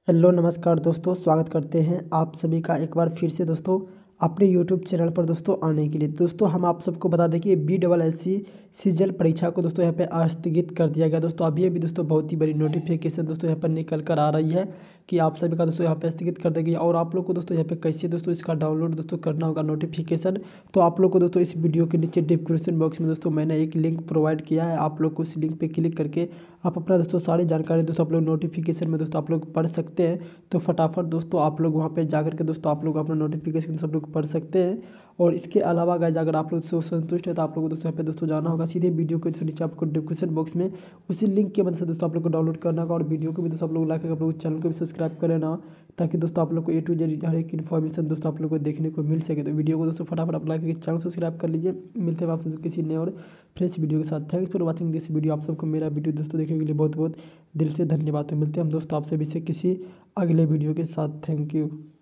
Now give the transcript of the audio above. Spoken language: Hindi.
हेलो नमस्कार दोस्तों, स्वागत करते हैं आप सभी का एक बार फिर से दोस्तों अपने यूट्यूब चैनल पर दोस्तों आने के लिए। दोस्तों हम आप सबको बता दें कि BSSC सीजल परीक्षा को दोस्तों यहाँ पे स्थगित कर दिया गया। दोस्तों अभी अभी दोस्तों बहुत ही बड़ी नोटिफिकेशन दोस्तों यहाँ पर निकल कर आ रही है कि आप सभी का दोस्तों यहाँ पे स्थगित कर देगी। और आप लोग को दोस्तों यहाँ पे कैसे दोस्तों इसका डाउनलोड दोस्तों करना होगा नोटिफिकेशन, तो आप लोग को दोस्तों इस वीडियो के नीचे डिस्क्रिप्शन बॉक्स में दोस्तों मैंने एक लिंक प्रोवाइड किया है। आप लोग को उस लिंक पे क्लिक करके आप अपना दोस्तों सारी जानकारी दोस्तों आप लोग नोटिफिकेशन में दोस्तों आप लोग पढ़ सकते हैं। तो फटाफट दोस्तों आप लोग वहाँ पे जाकर के दोस्तों आप लोग अपना नोटिफिकेशन सब लोग पढ़ सकते हैं। और इसके अलावा गाइस अगर आप लोग से संतुष्ट है तो आप लोग को दोस्तों यहाँ पे दोस्तों जाना होगा सीधे वीडियो के नीचे आपको डिस्क्रिप्शन बॉक्स में उसी लिंक के मदद से दोस्तों आप लोग को डाउनलोड करना होगा। और वीडियो को भी दोस्तों आप लोग लाइक करके आप लोग चैनल को भी सब्सक्राइब कर लेना, ताकि दोस्तों आप लोग को A to Z हर एक इन्फॉर्मेशन दोस्तों आप लोग को देखने को मिल सके। तो वीडियो को दोस्तों फटाफट आप लाइक करके चैनल सब्सक्राइब कर लीजिए। मिलते हैं आपसे किसी नए और फ्रेश वीडियो के साथ। Thanks for watching this video. आप सबको मेरा वीडियो दोस्तों देखने के लिए बहुत बहुत दिल से धन्यवाद। तो मिलते हैं हम दोस्तों आपसे भी से किसी अगले वीडियो के साथ। Thank you.